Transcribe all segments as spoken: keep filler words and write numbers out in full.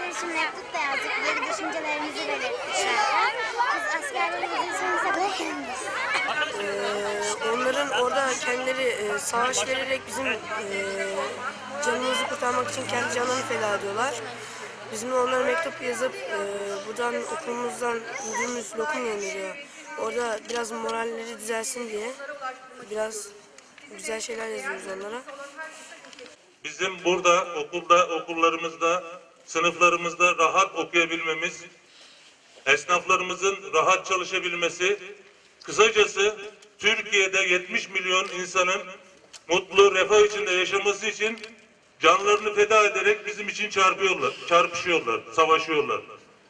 için mektup da yazdık. Yeni düşüncelerimizi belirttik zaten. Biz askerlerimizin sonunda dayanırız. Ee, onların orada kendileri e, savaş vererek bizim e, canımızı kurtarmak için kendi canlarını feda ediyorlar. Bizim de onlara mektup yazıp e, buradan okulumuzdan yediğimiz lokum gönderiyor. Orada biraz moralleri düzelsin diye biraz güzel şeyler yazıyoruz onlara. Bizim burada okulda, okullarımızda, sınıflarımızda rahat okuyabilmemiz, esnaflarımızın rahat çalışabilmesi, kısacası Türkiye'de yetmiş milyon insanın mutlu, refah içinde yaşaması için canlarını feda ederek bizim için çarpıyorlar, çarpışıyorlar, savaşıyorlar.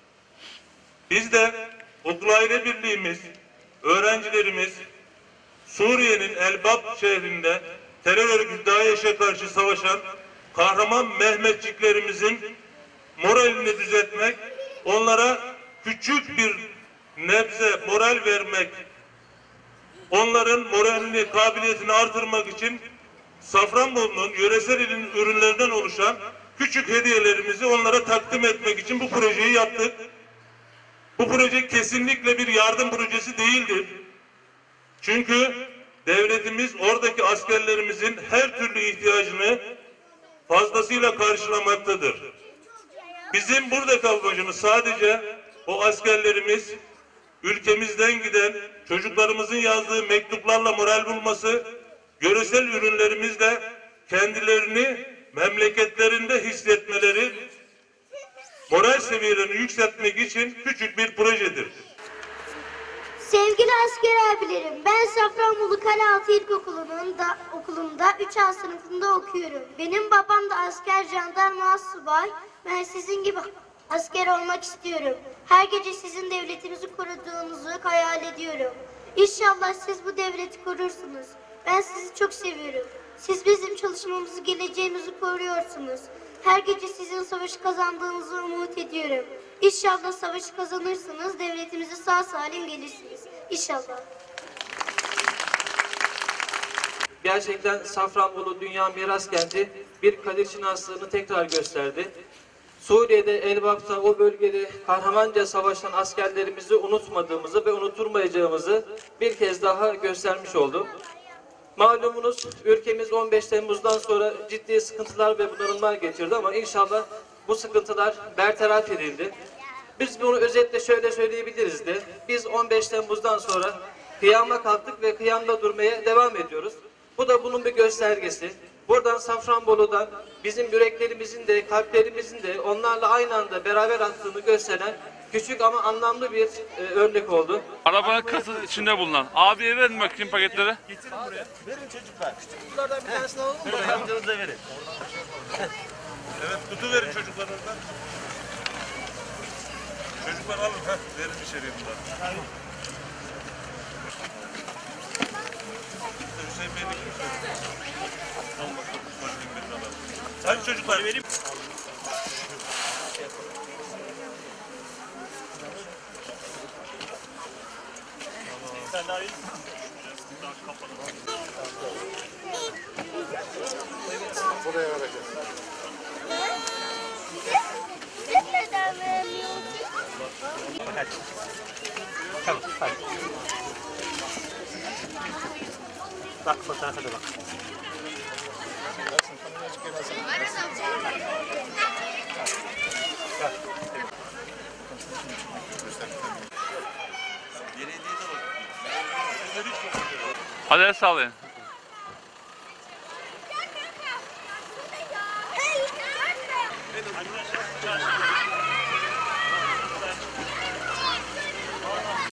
Biz de okul aile birliğimiz, öğrencilerimiz Suriye'nin Elbap şehrinde terör örgütü DAEŞ'e karşı savaşan kahraman Mehmetçiklerimizin moralini düzeltmek, onlara küçük bir nebze moral vermek, onların moralini, kabiliyetini artırmak için Safranbolu'nun yöresel ürünlerinden oluşan küçük hediyelerimizi onlara takdim etmek için bu projeyi yaptık. Bu proje kesinlikle bir yardım projesi değildir. Çünkü devletimiz oradaki askerlerimizin her türlü ihtiyacını fazlasıyla karşılamaktadır. Bizim buradaki amacımız sadece o askerlerimiz ülkemizden giden çocuklarımızın yazdığı mektuplarla moral bulması, yöresel ürünlerimizle kendilerini memleketlerinde hissetmeleri, moral seviyelerini yükseltmek için küçük bir projedir. Sevgili asker abilerim, ben Safranbolu Kalealtı İlkokulu'nun da okulunda üç A sınıfında okuyorum. Benim babam da asker, jandarma, asubay. Ben sizin gibi asker olmak istiyorum. Her gece sizin devletimizi koruduğunuzu hayal ediyorum. İnşallah siz bu devleti korursunuz. Ben sizi çok seviyorum. Siz bizim çalışmamızı, geleceğimizi koruyorsunuz. Her gece sizin savaşı kazandığınızı umut ediyorum. İnşallah savaşı kazanırsınız, devletimize sağ salim gelirsiniz. İnşallah. Gerçekten Safranbolu Dünya Miras Kenti bir kadir şinaslığını tekrar gösterdi. Suriye'de, Elbap'ta, o bölgede kahramanca savaşan askerlerimizi unutmadığımızı ve unuturmayacağımızı bir kez daha göstermiş oldu. Malumunuz ülkemiz on beş Temmuz'dan sonra ciddi sıkıntılar ve bunalımlar geçirdi ama inşallah bu sıkıntılar bertaraf edildi. Biz bunu özetle şöyle söyleyebiliriz de, biz on beş Temmuz'dan sonra kıyama kalktık ve kıyamda durmaya devam ediyoruz. Bu da bunun bir göstergesi. Buradan Safranbolu'dan bizim yüreklerimizin de kalplerimizin de onlarla aynı anda beraber attığını gösteren küçük ama anlamlı bir e, örnek oldu. Arabanın kasası içinde bulunan. Abiye verin bakayım paketleri. Getirin buraya. Verin çocuklar. Bunlardan bir tanesini alalım mı? Amcanıza verin. Evet, kutu verin çocuklar oradan. Çocuklar alın, heh, verin içeriye bunlar. Hüseyin Bey'le kim söylüyor? Al bakalım, bakayım birini alalım. Hadi çocuklar vereyim. Sen daha iyi. Buraya vereceğiz. Neden vermiyorsun? Hadi. Tamam, hadi. Bak fotoğrafa da bak. Hadi el sağlayın. Arkadaşlar,